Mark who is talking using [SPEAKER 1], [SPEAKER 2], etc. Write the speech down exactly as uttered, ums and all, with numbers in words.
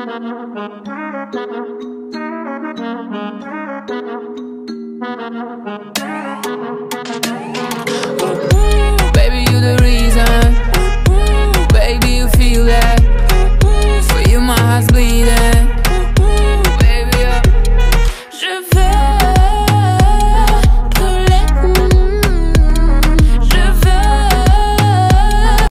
[SPEAKER 1] Baby, you the reason. Baby, you feel that. For you my heart's bleeding.